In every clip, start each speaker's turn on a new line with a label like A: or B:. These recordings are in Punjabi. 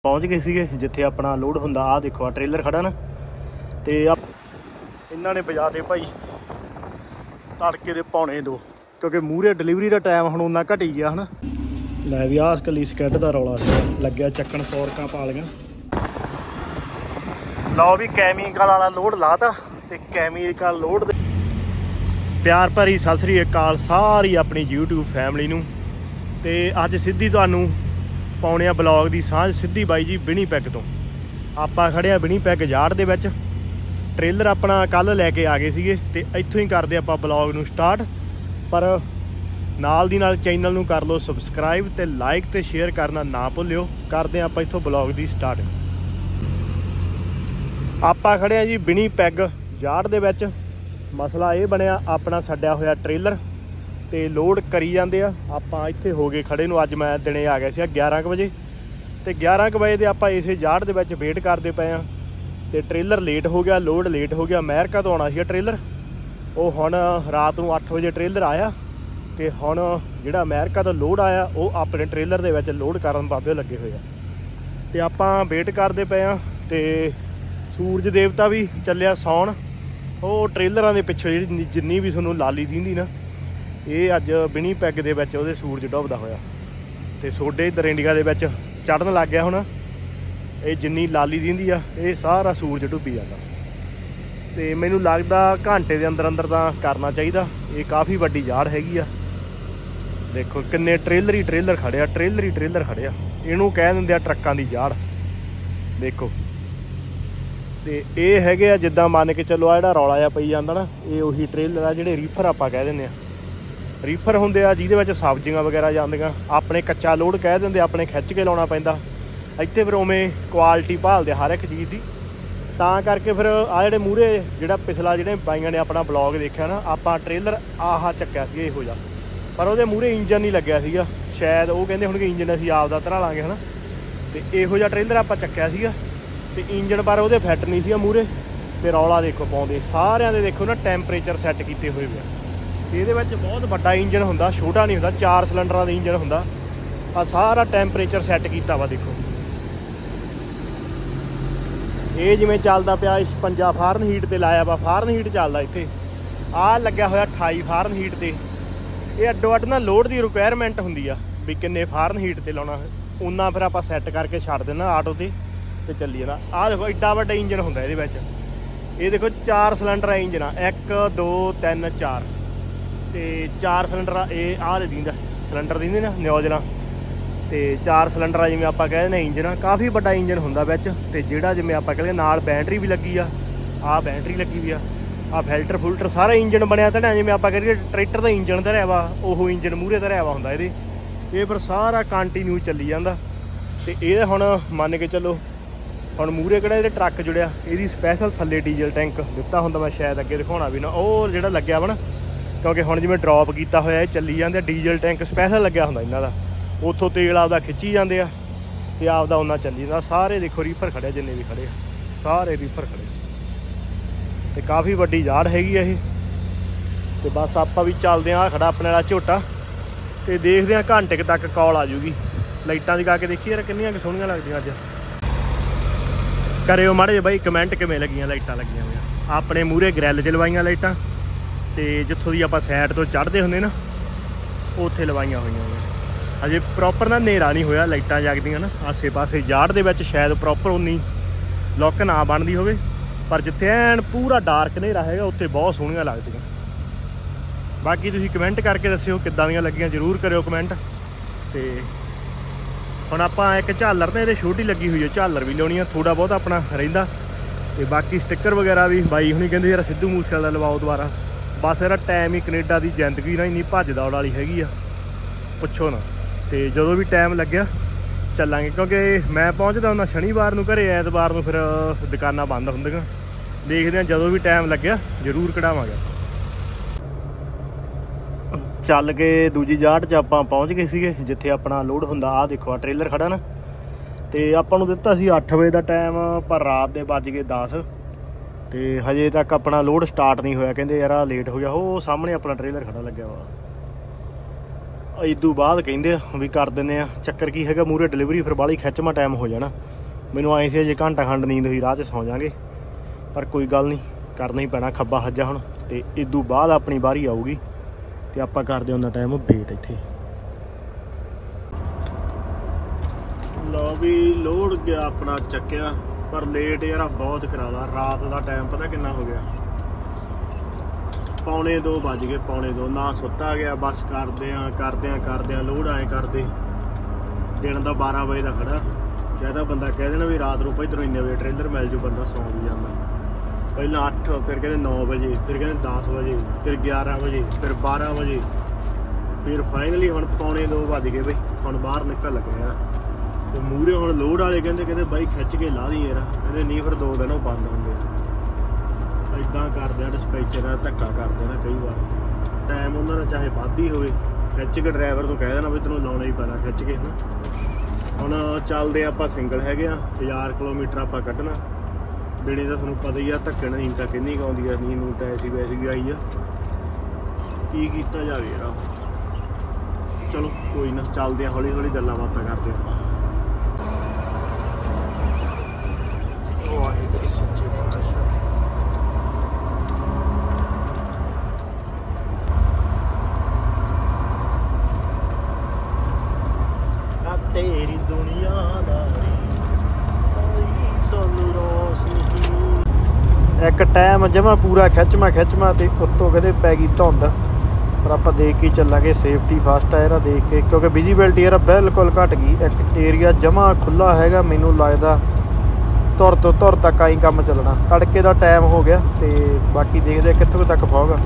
A: पहुँच गए सीगे जिथे अपना लोड हुंदा। आ देखो आ ट्रेलर खड़ा ना, तो इन्हों ने बजा दे भाई तड़के दे 1:45, क्योंकि मूहरे डिलीवरी का टाइम हुण उन्ना घटी गया है ना। लै भी आ कली स्कैड का रौला लग्या चक्कन, फॉरकां पा लियां। लो भी कैमिकल वाला लोड लाता, तो कैमिकल लोड प्यार भरी सत श्री अकाल सारी अपनी यूट्यूब फैमिली नूं। ते अज सीधी तुहानूं पाउणे ब्लॉग की सांझ सीधी बाई जी विनीपैग तो। आपां खड़े आ विनीपैग यार्ड दे विच। ट्रेलर अपना कल लैके आ गए सीगे, ते इत्थों ही करदे आपां ब्लॉग नूं स्टार्ट। पर नाल दी नाल चैनल नूं कर लो सबसक्राइब, ते लाइक ते शेयर करना ना भुल्लिओ। करदे आपां इत्थों ब्लॉग की स्टार्ट। आपां खड़े आ जी विनीपैग यार्ड दे विच। मसला ये बनया अपना छड्डिया होया ट्रेलर ते लोड करी जाते आ। आपां इत्थे हो गए खड़े नूं, अज मैं दिने आ गया सी 11 बजे, तो 11 बजे दे आपां इस यार्ड दे विच वेट करते पे आ। ते ट्रेलर लेट हो गया, लोड लेट हो गया। अमेरिका तो आना सी ट्रेलर, वो हुण रात नूं 8 बजे ट्रेलर आया, तो हुण जिहड़ा अमेरिका तो लोड आया वो अपने ट्रेलर दे विच लोड करन बाबे लगे हुए आ। ते आपां वेट करते पे आ। ते सूरज देवता भी चलिया सौण। वो ट्रेलरां दे पिछे जिन्नी भी तुहानूं लाली दिंदी ना, ये अज विनीपैग दे विच उहदे सूरज डुबदा होया। ते सोडे इधर इंडिया दे विच चढ़न लग गया। हुण ये जिन्नी लाली दिंदी आ, ये सारा सूरज डुब्बी जांदा। ते मैनूं लगदा घंटे दे अंदर अंदर तां करना चाहिदा। ये काफ़ी वड्डी यार्ड हैगी आ। देखो किन्ने ट्रेलर ही ट्रेलर खड़े आ, ट्रेलर ही ट्रेलर खड़े आ। इहनूं कह दिंदे आ ट्रक्कां दी यार्ड। देखो ते ये हैगे आ जिद्दां मान के चलो, आ जिहड़ा रौला जिहा पई जांदा ना, ये उही ट्रेलर आ जिहड़े रीफर आपां कह दिंदे आ। रीफर हुंदे आ जिहदे विच सब्जियां वगैरह जांदियां। अपने कच्चा लोड कह दिंदे, अपने खिच्च के लाउणा पैंदा। इत्थे फिर उवें क्वालिटी भालदे हर एक चीज़ की, तां करके फिर आ जिहड़े मूहरे जिहड़ा पिछला जिहड़े बाईआं ने अपना ब्लॉग देखिया ना, आपां ट्रेलर आह चक्किया सी इहो जिहा, पर उहदे मूहरे इंजन नहीं लग्गिया सीगा। शायद वो कहंदे हुण कि इंजन असीं आपदा धरा लांगे है ना, ते इहो जिहा ट्रेलर आपां चक्किया सीगा। ते इंजन पर ਉਹਦੇ ਫਿੱਟ नहीं ਸੀਗਾ ਮੂਹਰੇ। ਤੇ ਰੌਲਾ ਦੇਖੋ ਪਾਉਂਦੇ ਸਾਰਿਆਂ ਦੇ। ਦੇਖੋ ਨਾ ਟੈਂਪਰੇਚਰ ਸੈੱਟ ਕੀਤੇ ਹੋਏ ਪਿਆ। ਇਹਦੇ ਵਿੱਚ ਬਹੁਤ ਵੱਡਾ ਇੰਜਨ ਹੁੰਦਾ, ਛੋਟਾ ਨਹੀਂ ਹੁੰਦਾ। 4 ਸਿਲੰਡਰਾਂ ਦਾ ਇੰਜਨ ਹੁੰਦਾ। ਆ ਸਾਰਾ ਟੈਂਪਰੇਚਰ ਸੈੱਟ ਕੀਤਾ ਵਾ। ਦੇਖੋ ਇਹ ਜਿਵੇਂ ਚੱਲਦਾ ਪਿਆ 56 ਫਾਰਨਹੀਟ ਤੇ ਲਾਇਆ ਵਾ। ਫਾਰਨਹੀਟ ਚੱਲਦਾ ਇੱਥੇ। ਆਹ ਲੱਗਿਆ ਹੋਇਆ 28 ਫਾਰਨਹੀਟ ਤੇ। ਇਹ ਅੱਡੋ ਅੱਡ ਨਾ ਲੋਡ ਦੀ ਰਿਕੁਆਇਰਮੈਂਟ ਹੁੰਦੀ ਆ ਵੀ ਕਿੰਨੇ ਫਾਰਨਹੀਟ ਤੇ ਲਾਉਣਾ। ਉਹਨਾਂ ਫਿਰ ਆਪਾਂ ਸੈੱਟ ਕਰਕੇ ਛੱਡ ਦੇਣਾ ਆਟੋ ਤੇ ਚੱਲੀ जाना। आ देखो एड्डा वड्डा इंजन होंदा इहदे विच। ये देखो 4 सिलेंडर इंजन आ, 1 2 3 4 ते 4 सिलेंडर ये आ दींदा सिलेंडर दींदे ना न्योजलां। ते 4 सिलेंडर जिवें आपां कह दिंदे इंजन काफ़ी वड्डा इंजन हुंदा विच। ते जिहड़ा जिवें आपां कहदे नाल बैटरी भी लगी आ बैटरी लगी हुई आ फिल्टर फुल्टर सारा इंजन बनया धड़िया। जिवें आपां कह ट्रैक्टर दा इंजन धरिया वा, ओह इंजन मूहरे धरिया वा हुंदा इहदे। ये फिर सारा कंटीन्यू चली जांदा। ते ये हुण मन के चलो ਹੁਣ ਮੂਹਰੇ ਕਿਹੜਾ ਜਿਹੜੇ ਟਰੱਕ ਜੁੜਿਆ, ਇਹਦੀ ਸਪੈਸ਼ਲ ਥੱਲੇ ਡੀਜ਼ਲ ਟੈਂਕ ਦਿੱਤਾ ਹੁੰਦਾ। ਮੈਂ ਸ਼ਾਇਦ ਅੱਗੇ ਦਿਖਾਉਣਾ ਵੀ ਨਾ, ਉਹ ਜਿਹੜਾ ਲੱਗਿਆ ਵਾ ਨਾ, ਕਿਉਂਕਿ ਹੁਣ ਜਿਵੇਂ ਡਰੋਪ ਕੀਤਾ ਹੋਇਆ ਇਹ ਚੱਲੀ ਜਾਂਦੇ। ਡੀਜ਼ਲ ਟੈਂਕ ਸਪੈਸ਼ਲ ਲੱਗਿਆ ਹੁੰਦਾ ਇਹਨਾਂ ਦਾ। ਉੱਥੋਂ ਤੇਲ ਆਪਦਾ ਖਿੱਚੀ ਜਾਂਦੇ ਆ ਤੇ ਆਪਦਾ ਉਹਨਾਂ ਚੱਲੀ ਜਾਂਦਾ। ਸਾਰੇ ਦੇਖੋ ਰੀਫਰ ਖੜੇ ਜਿੰਨੇ ਵੀ ਖੜੇ ਆ, ਸਾਰੇ ਰੀਫਰ ਖੜੇ। ਤੇ ਕਾਫੀ ਵੱਡੀ ਯਾਰਡ ਹੈਗੀ ਆ ਇਹ। ਤੇ ਬਸ ਆਪਾਂ ਵੀ ਚੱਲਦੇ ਆ। ਖੜਾ ਆਪਣੇ ਵਾਲਾ ਝੋਟਾ, ਤੇ ਦੇਖਦੇ ਆ ਘੰਟੇ ਤੱਕ ਕਾਲ ਆ ਜੂਗੀ। ਲਾਈਟਾਂ ਜਗਾ ਕੇ ਦੇਖੀ ਯਾਰ ਕਿੰਨੀਆਂ ਕੁ ਸੋਹਣੀਆਂ ਲੱਗਦੀਆਂ ਅੱਜ। करो माड़े बई कमेंट किवें लगियां लाइटां लगियां होईयां। अपने मूहरे ग्रिल च लवाइयां लाइटां, ते जित्थों दी आपां साइड तो चढ़दे हुंदे ना उत्थे लवाइयां होईयां। अजे प्रॉपर ना हनेरा नहीं होया, लाइटां जगदियां ना आसे पासे यार्ड दे विच। शायद प्रॉपर उन्नी लुक ना बनदी होवे, पर जिथे ऐन पूरा डार्क हनेरा हैगा उत्थे बहुत सोहणियां लगदियां। बाकी तुसीं कमेंट करके दस्सिओ किद्दां दियां लगियां, जरूर करिओ कमेंट। ते ਹੁਣ ਆਪਾਂ ਇੱਕ ਝਾਲਰ ਨੇ ਇਹਦੇ ਛੋਟੀ ਲੱਗੀ ਹੋਈ ਹੈ, ਝਾਲਰ ਵੀ ਲਾਉਣੀ ਆ। ਥੋੜਾ ਬਹੁਤ ਆਪਣਾ ਰਹਿੰਦਾ। ਤੇ ਬਾਕੀ ਸਟicker ਵਗੈਰਾ ਵੀ ਬਾਈ ਹੁਣੀ ਕਹਿੰਦੇ ਯਾਰ ਸਿੱਧੂ ਮੂਸੇਵਾਲੇ ਦਾ ਲਵਾਓ ਦੁਬਾਰਾ। ਬਸ ਇਹਦਾ ਟਾਈਮ ਹੀ ਕੈਨੇਡਾ ਦੀ ਜ਼ਿੰਦਗੀ ਨਾ ਇੰਨੀ ਭੱਜ ਦੌੜ ਵਾਲੀ ਹੈਗੀ ਆ, ਪੁੱਛੋ ਨਾ। ਤੇ ਜਦੋਂ ਵੀ ਟਾਈਮ ਲੱਗਿਆ ਚੱਲਾਂਗੇ, ਕਿਉਂਕਿ ਮੈਂ ਪਹੁੰਚਦਾ ਹੁੰਦਾ ਸ਼ਨੀਵਾਰ ਨੂੰ ਘਰੇ, ਐਤਵਾਰ ਨੂੰ ਫਿਰ ਦੁਕਾਨਾਂ ਬੰਦ ਹੁੰਦੀਆਂ। ਦੇਖਦੇ ਹਾਂ ਜਦੋਂ ਵੀ ਟਾਈਮ ਲੱਗਿਆ ਜ਼ਰੂਰ ਕਢਾਵਾਂਗੇ। ਚੱਲ ਕੇ ਦੂਜੀ ਯਾਰਡ 'ਚ ਆਪਾਂ ਪਹੁੰਚ ਗਏ ਸੀਗੇ ਜਿੱਥੇ ਆਪਣਾ ਲੋਡ ਹੁੰਦਾ। ਆਹ ਦੇਖੋ ਆ ਟ੍ਰੇਲਰ ਖੜਾ ਨਾ, ਤੇ ਆਪਾਂ ਨੂੰ ਦਿੱਤਾ ਸੀ 8 ਵਜੇ ਦਾ ਟਾਈਮ, ਪਰ ਰਾਤ ਦੇ ਵੱਜ ਗਏ 10 ਤੇ ਹਜੇ ਤੱਕ ਆਪਣਾ ਲੋਡ ਸਟਾਰਟ ਨਹੀਂ ਹੋਇਆ। ਕਹਿੰਦੇ ਯਾਰ ਲੇਟ ਹੋ ਗਿਆ। ਉਹ ਸਾਹਮਣੇ ਆਪਣਾ ਟ੍ਰੇਲਰ ਖੜਾ ਲੱਗਿਆ ਵਾ। ਇਦੋਂ ਬਾਅਦ ਕਹਿੰਦੇ ਵੀ ਕਰ ਦਿੰਦੇ ਆ। ਚੱਕਰ ਕੀ ਹੈਗਾ, ਮੂਹਰੇ ਡਿਲੀਵਰੀ ਫਿਰ ਬਾਹਲੀ ਖਿੱਚਵਾਂ ਟਾਈਮ ਹੋ ਜਾਣਾ। ਮੈਨੂੰ ਆਏ ਸੀ ਜੇ ਘੰਟਾ ਖੰਡ ਨੀਂਦ ਹੋਈ ਰਾਹ 'ਚ ਸੌਂ ਜਾਵਾਂਗੇ, ਪਰ ਕੋਈ ਗੱਲ ਨਹੀਂ, ਕਰਨਾ ਹੀ ਪੈਣਾ ਖੱਬਾ ਹੱਜਾ ਹੁਣ। ਤੇ ਇਦੋਂ ਬਾਅਦ ਆਪਣੀ ਵਾਰੀ ਆਊਗੀ ਤੇ ਆਪਾਂ ਕਰਦੇ ਉਹਨਾਂ ਟਾਈਮ ਵੇਟ ਇੱਥੇ। ਲਓ ਵੀ ਲੋਡ ਗਿਆ ਆਪਣਾ ਚੱਕਿਆ, ਪਰ ਲੇਟ ਯਾਰ ਬਹੁਤ ਕਰਾਦਾ। ਰਾਤ ਦਾ ਟਾਈਮ ਪਤਾ ਕਿੰਨਾ ਹੋ ਗਿਆ, 1:45 ਵੱਜ ਗਏ, 1:45 ਨਾ ਸੁੱਤਾ ਗਿਆ। ਬਸ ਕਰਦਿਆਂ ਲੋਡ ਆਏ ਕਰਦੇ। ਦਿਨ ਦਾ 12 ਵਜੇ ਦਾ ਖੜਾ, ਚਾਹੇ ਤਾਂ ਬੰਦਾ ਕਹਿ ਦੇਣਾ ਵੀ ਰਾਤ ਨੂੰ ਇੱਧਰੋਂ ਇੰਨੇ ਵਜੇ ਟ੍ਰੇਲਰ ਮਿਲ ਜੂ, ਬੰਦਾ ਸੌਂ ਵੀ ਜਾਂਦਾ। ਪਹਿਲਾਂ 8, ਫਿਰ ਕਹਿੰਦੇ 9 ਵਜੇ, ਫਿਰ ਕਹਿੰਦੇ 10 ਵਜੇ, ਫਿਰ 11 ਵਜੇ, ਫਿਰ 12 ਵਜੇ, ਫਿਰ ਫਾਈਨਲੀ ਹੁਣ 1:45 ਵੱਜ ਗਏ ਬਈ। ਹੁਣ ਬਾਹਰ ਨਿਕਲ ਲੱਗੇ ਯਾਰ, ਤੇ ਮੂਹਰੇ ਹੁਣ ਲੋਡ ਵਾਲੇ ਕਹਿੰਦੇ ਬਾਈ ਖਿੱਚ ਕੇ ਲਾ ਦੀ ਯਾਰ। ਕਹਿੰਦੇ ਨਹੀਂ, ਫਿਰ 2 ਦਿਨ ਉਹ ਬੰਦ ਹੁੰਦੇ ਆ। ਇੱਦਾਂ ਕਰਦੇ ਆ ਡਿਸਪੈਚਰ ਦਾ, ਧੱਕਾ ਕਰਦੇ ਨਾ ਕਈ ਵਾਰ। ਟਾਈਮ ਉਹਨਾਂ ਦਾ ਚਾਹੇ ਵੱਧ ਹੀ ਹੋਵੇ, ਖਿੱਚ ਕੇ ਡਰਾਈਵਰ ਨੂੰ ਕਹਿ ਦੇਣਾ ਵੀ ਤੈਨੂੰ ਲਾਉਣਾ ਹੀ ਪੈਣਾ ਖਿੱਚ ਕੇ ਨਾ। ਹੁਣ ਚੱਲਦੇ ਆਪਾਂ ਸਿੰਗਲ ਹੈਗੇ ਆ, 1000 ਕਿਲੋਮੀਟਰ ਆਪਾਂ ਕੱਢਣਾ। ਦਿਨੇ ਤਾਂ ਤੁਹਾਨੂੰ ਪਤਾ ਹੀ ਆ, ਧੱਕੇ ਨੀਂਦ ਤਾਂ ਕਿੰਨੀ ਕੁ ਆਉਂਦੀ ਆ। ਨੀਂਦ ਨੂੰ ਤਾਂ ਐਸੀ ਵੈਸੀ ਵੀ ਆਈ ਆ, ਕੀ ਕੀਤਾ ਜਾਵੇ ਯਾਰ। ਚਲੋ ਕੋਈ ਨਾ, ਚੱਲਦੇ ਆ, ਹੌਲੀ ਹੌਲੀ ਗੱਲਾਂ ਬਾਤਾਂ ਕਰਦੇ ਆਪਾਂ। ਵਾਹਿਗੁਰੂ ਸੱਚੇ ਪਾਤਸ਼ਾਹ। ਤੇਰੀ ਦੁਨੀਆਦਾਰੀ ਸਾਨੂੰ ਰੋਸ਼ਨੀ। ਇੱਕ ਟਾਈਮ ਜਮਾ ਪੂਰਾ ਖਿੱਚਵਾਂ ਤੇ ਉੱਤੋਂ ਕਦੇ ਪੈ ਗਈ ਧੁੰਦ, ਪਰ ਆਪਾਂ ਦੇਖ ਕੇ ਚੱਲਾਂਗੇ। ਸੇਫਟੀ ਫਸਟ ਆ ਇਹਦਾ ਦੇਖ ਕੇ, ਕਿਉਂਕਿ ਵਿਜ਼ੀਬਿਲਟੀ ਇਹਦਾ ਬਿਲਕੁਲ ਘੱਟ ਗਈ। ਇੱਕ ਏਰੀਆ ਜਮਾ ਖੁੱਲ੍ਹਾ ਹੈਗਾ, ਮੈਨੂੰ ਲੱਗਦਾ ਧੁਰ ਤੋਂ ਧੁਰ ਤੱਕ ਆਈ ਕੰਮ ਚੱਲਣਾ। ਤੜਕੇ ਦਾ ਟਾਈਮ ਹੋ ਗਿਆ ਤੇ ਬਾਕੀ ਦੇਖਦੇ ਕਿੱਥੋਂ ਤੱਕ ਪਹੁੰਚੇਗਾ।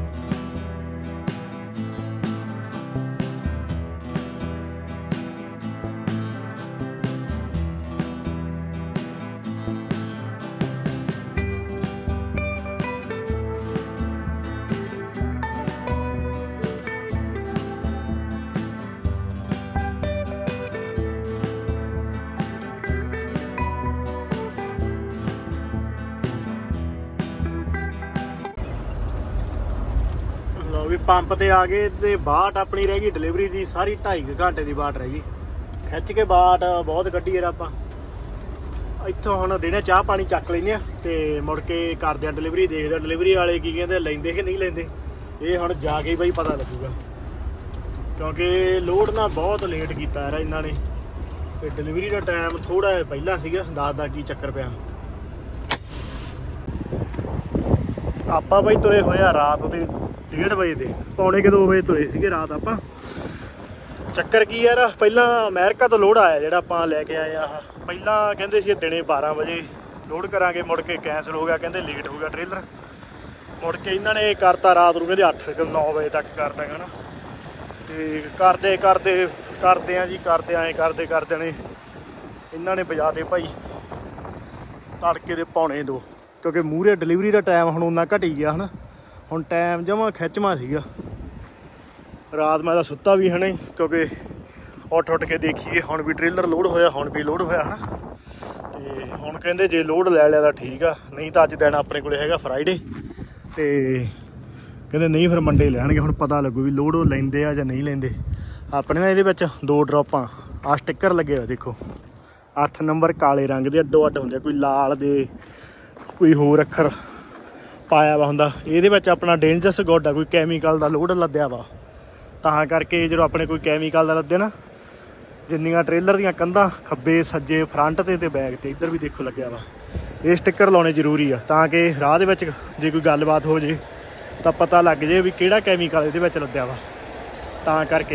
A: ਵੀ ਪੰਪ ਤੇ ਆ ਗਏ ਤੇ ਬਾਟ ਆਪਣੀ ਰਹਿ ਗਈ ਡਿਲੀਵਰੀ ਦੀ ਸਾਰੀ 2.5 ਘੰਟੇ ਦੀ ਬਾਟ ਰਹਿ ਗਈ। ਖਿੱਚ ਕੇ ਬਾਟ ਬਹੁਤ ਕੱਢੀ ਯਾਰ ਆਪਾਂ। ਇੱਥੋਂ ਹੁਣ ਦੇਣੇ ਚਾਹ ਪਾਣੀ ਚੱਕ ਲੈਂਦੇ ਆ ਤੇ ਮੁੜ ਕੇ ਕਰਦੇ ਆ ਡਿਲੀਵਰੀ। ਦੇਖਦੇ ਆ ਡਿਲੀਵਰੀ ਵਾਲੇ ਕੀ ਕਹਿੰਦੇ, ਲੈਂਦੇ ਕਿ ਨਹੀਂ ਲੈਂਦੇ। ਇਹ ਹੁਣ ਜਾ ਕੇ ਬਈ ਪਤਾ ਲੱਗੂਗਾ, ਕਿਉਂਕਿ ਲੋਡ ਨਾ ਬਹੁਤ ਲੇਟ ਕੀਤਾ ਯਾਰ ਇਹਨਾਂ ਨੇ। ਤੇ ਡਿਲੀਵਰੀ ਦਾ ਟਾਈਮ ਥੋੜਾ ਪਹਿਲਾਂ ਸੀਗਾ, ਦੱਸਦਾ ਕੀ ਚੱਕਰ ਪਿਆ। ਆਪਾਂ ਬਈ ਤੁਰੇ ਹੋਏ ਆ ਰਾਤ ਦੇ 1:30 ਵਜੇ ਦੇ, 1:45 ਵਜੇ ਤੁਰੇ ਸੀਗੇ ਰਾਤ ਆਪਾਂ। ਚੱਕਰ ਕੀ ਯਾਰ, ਪਹਿਲਾਂ ਅਮਰੀਕਾ ਤੋਂ ਲੋਡ ਆਇਆ ਜਿਹੜਾ ਆਪਾਂ ਲੈ ਕੇ ਆਏ ਆ। ਪਹਿਲਾਂ ਕਹਿੰਦੇ ਸੀ ਦਿਨੇ 12 ਵਜੇ ਲੋਡ ਕਰਾਂਗੇ, ਮੁੜ ਕੇ ਕੈਂਸਲ ਹੋ ਗਿਆ, ਕਹਿੰਦੇ ਲੇਟ ਹੋ ਗਿਆ ਟ੍ਰੇਲਰ। ਮੁੜ ਕੇ ਇਹਨਾਂ ਨੇ ਕਰਤਾ ਰਾਤ ਨੂੰ, ਕਹਿੰਦੇ 8-9 ਵਜੇ ਤੱਕ ਕਰ ਦਾਂਗਾ ਨਾ। ਤੇ ਕਰਦੇ ਆ ਜੀ, ਐਂ ਕਰਦੇ ਨੇ ਇਹਨਾਂ ਨੇ ਵਜਾ ਦੇ ਭਾਈ ਤੜਕੇ ਦੇ 1:45, ਕਿਉਂਕਿ ਮੂਹਰੇ ਡਿਲੀਵਰੀ ਦਾ ਟਾਈਮ ਹੁਣ ਉਨਾ ਘਟੀ ਗਿਆ ਹੈ। ਹੁਣ ਟਾਈਮ ਜਮਾਂ ਖਿੱਚਵਾਂ ਸੀਗਾ। ਰਾਤ ਮੈਂ ਤਾਂ ਸੁੱਤਾ ਵੀ ਹੈ ਨਾ, ਕਿਉਂਕਿ ਉੱਠ ਕੇ ਦੇਖੀਏ ਹੁਣ ਵੀ ਟ੍ਰੇਲਰ ਲੋਡ ਹੋਇਆ, ਹੁਣ ਵੀ ਲੋਡ ਹੋਇਆ ਹੈ ਨਾ। ਤੇ ਹੁਣ ਕਹਿੰਦੇ ਜੇ ਲੋਡ ਲੈ ਲਿਆ ਤਾਂ ਠੀਕ ਆ, ਨਹੀਂ ਤਾਂ ਅੱਜ ਦਿਨ ਆਪਣੇ ਕੋਲ ਹੈਗਾ ਫਰਾਈਡੇ। ਤੇ ਕਹਿੰਦੇ ਨਹੀਂ ਫਿਰ ਮੰਡੇ ਲੈਣਗੇ। ਹੁਣ ਪਤਾ ਲੱਗੂ ਵੀ ਲੋਡ ਉਹ ਲੈਂਦੇ ਆ ਜਾਂ ਨਹੀਂ ਲੈਂਦੇ। ਆਪਣੇ ਨਾ ਇਹਦੇ ਵਿੱਚ 2 ਡਰੋਪਾਂ ਆ ਸਟਿੱਕਰ ਲੱਗੇ ਹੋਏ ਦੇਖੋ, 8 ਨੰਬਰ ਕਾਲੇ ਰੰਗ ਦੇ ਅੱਡੋ ਅੱਡ ਹੁੰਦੇ, ਕੋਈ ਲਾਲ ਦੇ ਕੋਈ ਹੋਰ ਅੱਖਰ ਪਾਇਆ ਵਾ ਹੁੰਦਾ। ਇਹਦੇ ਵਿੱਚ ਆਪਣਾ ਡੇਂਜਰਸ ਗੁੱਡ ਆ, ਕੋਈ ਕੈਮੀਕਲ ਦਾ ਲੋਡ ਲੱਦਿਆ ਵਾ। ਤਾਂ ਕਰਕੇ ਜਦੋਂ ਆਪਣੇ ਕੋਈ ਕੈਮੀਕਲ ਦਾ ਲੱਦੇ ਨਾ, ਜਿੰਨੀਆਂ ਟ੍ਰੇਲਰ ਦੀਆਂ ਕੰਧਾਂ ਖੱਬੇ ਸੱਜੇ ਫਰੰਟ ਤੇ ਬੈਕ ਤੇ ਇੱਧਰ ਵੀ ਦੇਖੋ ਲੱਗਿਆ ਵਾ। ਇਹ ਸਟਿੱਕਰ ਲਾਉਣੇ ਜ਼ਰੂਰੀ ਆ, ਤਾਂ ਕਿ ਰਾਹ ਦੇ ਵਿੱਚ ਜੇ ਕੋਈ ਗੱਲਬਾਤ ਹੋ ਜੇ ਤਾਂ ਪਤਾ ਲੱਗ ਜੇ ਵੀ ਕਿਹੜਾ ਕੈਮੀਕਲ ਇਹਦੇ ਵਿੱਚ ਲੱਦਿਆ ਵਾ। ਤਾਂ ਕਰਕੇ